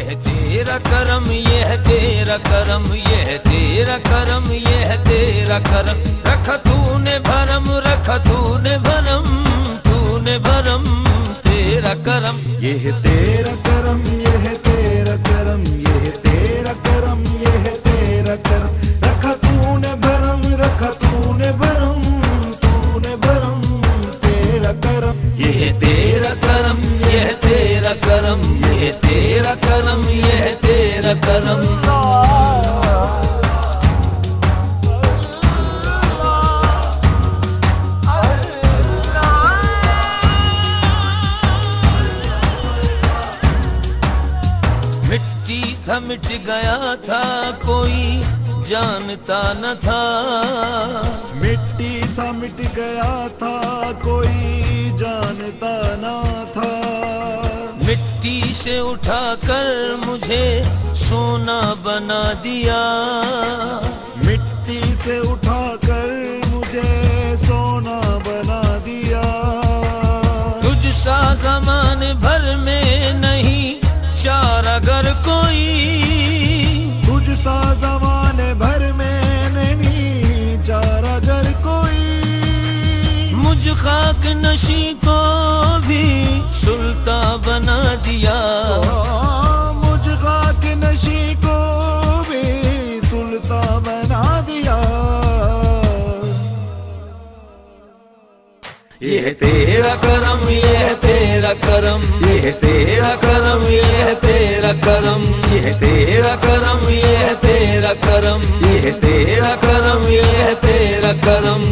یہ تیرا کرم، یہ ہے تیرا کرم، یہ ہے تیرا کرم، یہ ہے تیرا کرم، رکھا تو نے بھرم، رکھا تو نے بھرم، تو نے بھرم تیرا کرم، یہ ہے تیرا کرم، یہ ہے تیرا کرم، یہ ہے تیرا کرم، یہ ہے تیرا کرم، رکھا تو نے بھرم، رکھا تو نے بھرم، تو نے بھرم تیرا کرم، یہ ہے تیرا کرم، یہ ہے تیرا کرم، یہ ہے تیرا کرم، یہ ہے تیرا کرم۔ مٹی تھا مٹ گیا تھا کوئی جانتا نہ تھا، مٹی تھا مٹ گیا تھا کوئی جانتا نہ تھا، مٹی سے اٹھا کر مجھے سونا بنا دیا، مٹی سے اٹھا کر مجھے سونا بنا دیا، تجھ سا زمان بھر میں نہیں چار اگر کوئی، تجھ سا زمانے بھر میں نہیں چار اگر کوئی، مجھ خاک نشی کو بھی سلطان بنا دیا، مجھ خاک نشی کو بھی سلطان بنا دیا، یہ ہے تیرا کرم، یہ ہے تیرا کرم، یہ ہے تیرا کرم، یہ ہے تیرا کرم، یہ ہے تیرا کرم، یہ ہے تیرا کرم، یہ ہے تیرا کرم، یہ ہے تیرا کرم۔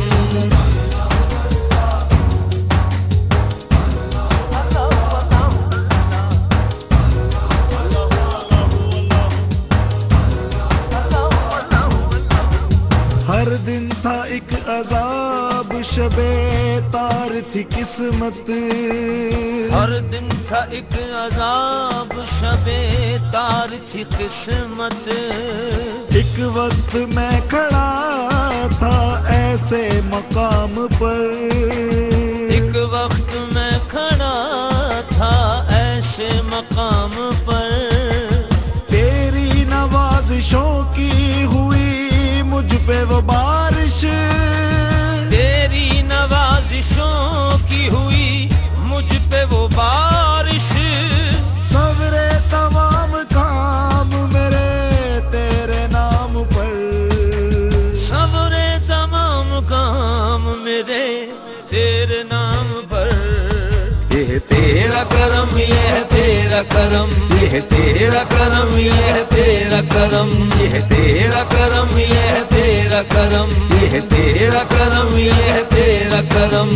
ہر دن تھا ایک عذاب شب تار تھی قسمت، ہر دن تھا ایک عذاب شب تار تھی قسمت، ایک وقت میں کھڑا تھا ایسے مقام پر، ایک وقت میں کھڑا تھا ایسے مقام پر، تیری نوازشوں کی ہوئی مجھ پہ وہ بارش، تیری نوازشوں کی ہوئی مجھ پہ وہ بارش، سورے تمام کام میرے تیرے نام پر، سورے تمام کام میرے تیرے نام پر، یہ ہے تیرا کرم، یہ ہے تیرا کرم، یہ ہے تیرا کرم، یہ ہے تیرا کرم، یہ ہے تیرا کرم، یہ ہے تیرا کرم، یہ ہے تیرا کرم، یہ ہے تیرا کرم۔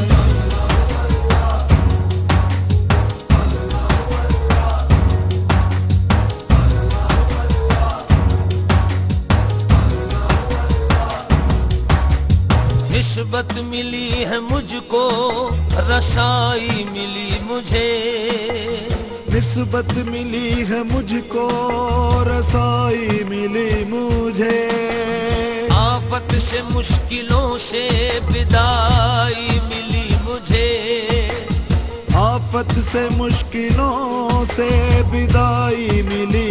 نسبت ملی ہے مجھ کو، رسائی ملی مجھے، نسبت ملی ہے مجھ کو، رسائی ملی مجھے، آفت سے مشکلوں سے بدائی ملی مجھے، آفت سے مشکلوں سے بدائی ملی